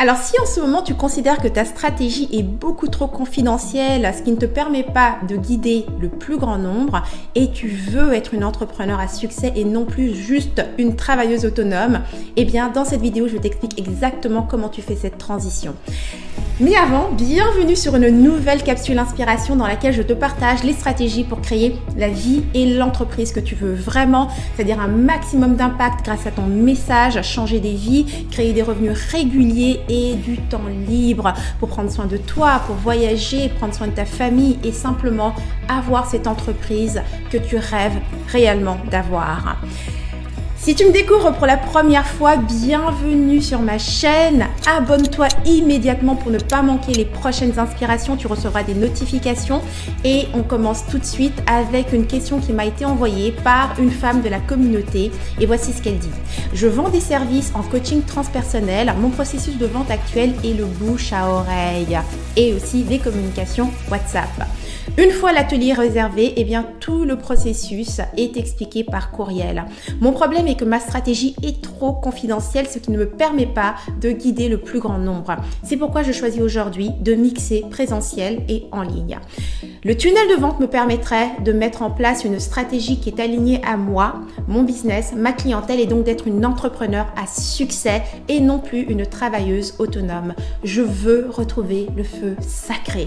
Alors si en ce moment tu considères que ta stratégie est beaucoup trop confidentielle, ce qui ne te permet pas de guider le plus grand nombre et tu veux être une entrepreneur à succès et non plus juste une travailleuse autonome, eh bien dans cette vidéo je t'explique exactement comment tu fais cette transition. Mais avant, bienvenue sur une nouvelle capsule inspiration dans laquelle je te partage les stratégies pour créer la vie et l'entreprise que tu veux vraiment, c'est-à-dire un maximum d'impact grâce à ton message, changer des vies, créer des revenus réguliers et du temps libre pour prendre soin de toi, pour voyager, prendre soin de ta famille et simplement avoir cette entreprise que tu rêves réellement d'avoir. Si tu me découvres pour la première fois, bienvenue sur ma chaîne. Abonne-toi immédiatement pour ne pas manquer les prochaines inspirations. Tu recevras des notifications et on commence tout de suite avec une question qui m'a été envoyée par une femme de la communauté. Et voici ce qu'elle dit. Je vends des services en coaching transpersonnel. Mon processus de vente actuel est le bouche à oreille et aussi les communications WhatsApp. Une fois l'atelier réservé, eh bien tout le processus est expliqué par courriel. Mon problème est que ma stratégie est trop confidentielle, ce qui ne me permet pas de guider le plus grand nombre. C'est pourquoi je choisis aujourd'hui de mixer présentiel et en ligne. Le tunnel de vente me permettrait de mettre en place une stratégie qui est alignée à moi, mon business, ma clientèle et donc d'être une entrepreneur à succès et non plus une travailleuse autonome. Je veux retrouver le feu sacré.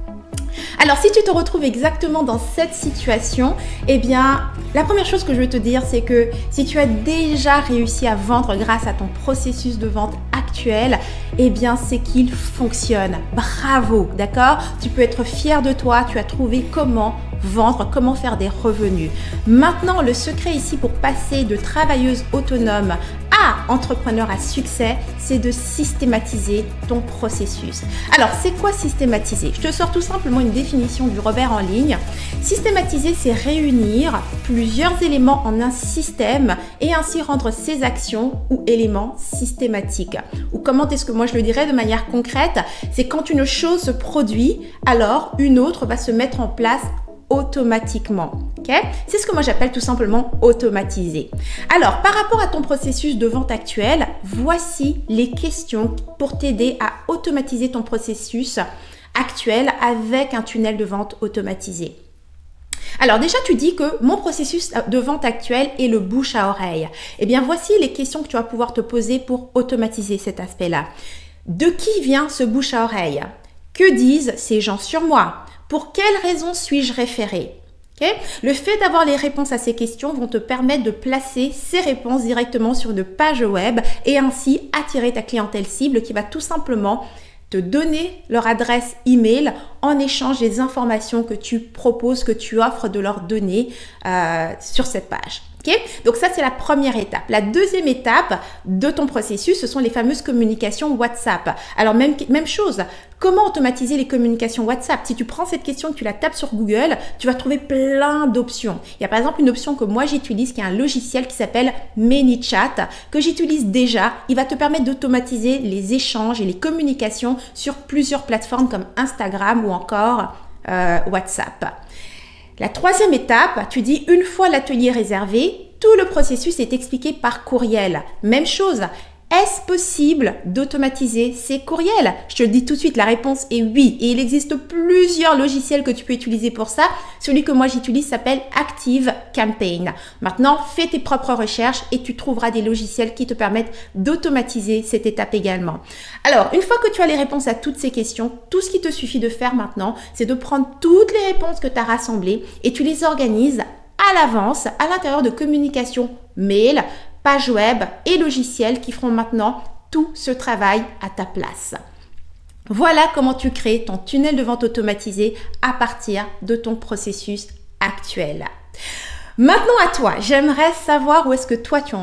Alors, si tu te retrouves exactement dans cette situation, eh bien, la première chose que je veux te dire, c'est que si tu as déjà réussi à vendre grâce à ton processus de vente actuel, eh bien, c'est qu'il fonctionne. Bravo, d'accord? Tu peux être fier de toi, tu as trouvé comment vendre, comment faire des revenus. Maintenant, le secret ici pour passer de travailleuse autonome à entrepreneur à succès, c'est de systématiser ton processus. Alors, c'est quoi systématiser? Je te sors tout simplement une définition du Robert en ligne. Systématiser, c'est réunir plusieurs éléments en un système et ainsi rendre ces actions ou éléments systématiques. Ou comment est-ce que moi je le dirais de manière concrète? C'est quand une chose se produit, alors une autre va se mettre en place automatiquement. Okay? C'est ce que moi j'appelle tout simplement automatiser. Alors, par rapport à ton processus de vente actuel, voici les questions pour t'aider à automatiser ton processus actuel avec un tunnel de vente automatisé. Alors déjà, tu dis que mon processus de vente actuel est le bouche à oreille. Eh bien, voici les questions que tu vas pouvoir te poser pour automatiser cet aspect-là. De qui vient ce bouche à oreille? Que disent ces gens sur moi? Pour quelles raisons suis-je référé? Okay? Le fait d'avoir les réponses à ces questions vont te permettre de placer ces réponses directement sur une page web et ainsi attirer ta clientèle cible qui va tout simplement te donner leur adresse email en échange des informations que tu proposes, que tu offres de leur donner sur cette page. Okay? Donc ça, c'est la première étape. La deuxième étape de ton processus, ce sont les fameuses communications WhatsApp. Alors même chose, comment automatiser les communications WhatsApp? Si tu prends cette question et que tu la tapes sur Google, tu vas trouver plein d'options. Il y a par exemple une option que moi j'utilise qui est un logiciel qui s'appelle ManyChat que j'utilise déjà. Il va te permettre d'automatiser les échanges et les communications sur plusieurs plateformes comme Instagram ou encore WhatsApp. La troisième étape, tu dis une fois l'atelier réservé, tout le processus est expliqué par courriel. Même chose, est-ce possible d'automatiser ces courriels? Je te le dis tout de suite, la réponse est oui. Et il existe plusieurs logiciels que tu peux utiliser pour ça. Celui que moi j'utilise s'appelle ActiveCampaign. Maintenant, fais tes propres recherches et tu trouveras des logiciels qui te permettent d'automatiser cette étape également. Alors, une fois que tu as les réponses à toutes ces questions, tout ce qu'il te suffit de faire maintenant, c'est de prendre toutes les réponses que tu as rassemblées et tu les organises à l'avance à l'intérieur de communication mail, page web et logiciels qui feront maintenant tout ce travail à ta place. Voilà comment tu crées ton tunnel de vente automatisé à partir de ton processus actuel. Maintenant à toi, j'aimerais savoir où est-ce que toi tu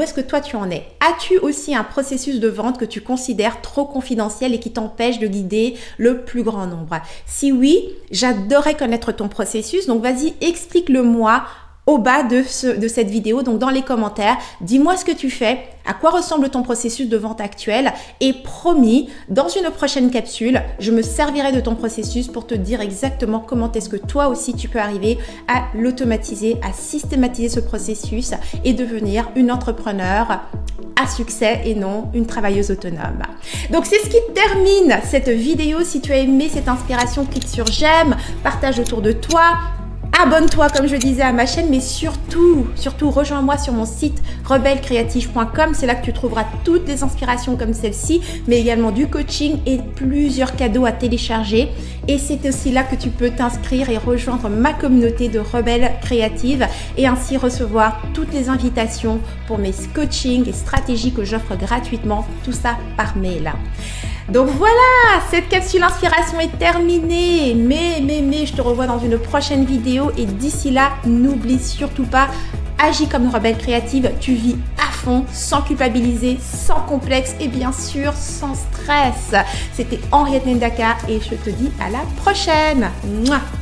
en es. As-tu aussi un processus de vente que tu considères trop confidentiel et qui t'empêche de guider le plus grand nombre? Si oui, j'adorerais connaître ton processus, donc vas-y, explique-le-moi au bas de cette vidéo, donc dans les commentaires. Dis-moi ce que tu fais, à quoi ressemble ton processus de vente actuel et promis, dans une prochaine capsule, je me servirai de ton processus pour te dire exactement comment est-ce que toi aussi tu peux arriver à l'automatiser, à systématiser ce processus et devenir une entrepreneur à succès et non une travailleuse autonome. Donc c'est ce qui termine cette vidéo. Si tu as aimé cette inspiration, clique sur j'aime, partage autour de toi. Abonne-toi, comme je disais, à ma chaîne, mais surtout, rejoins-moi sur mon site rebellecreative.com. C'est là que tu trouveras toutes les inspirations comme celle-ci, mais également du coaching et plusieurs cadeaux à télécharger. Et c'est aussi là que tu peux t'inscrire et rejoindre ma communauté de Rebelles Créatives et ainsi recevoir toutes les invitations pour mes coachings et stratégies que j'offre gratuitement, tout ça par mail. Donc voilà, cette capsule inspiration est terminée, mais je te revois dans une prochaine vidéo et d'ici là, n'oublie surtout pas, agis comme une rebelle créative, tu vis à fond, sans culpabiliser, sans complexe et bien sûr sans stress. C'était Henriette Ndaka et je te dis à la prochaine. Mouah.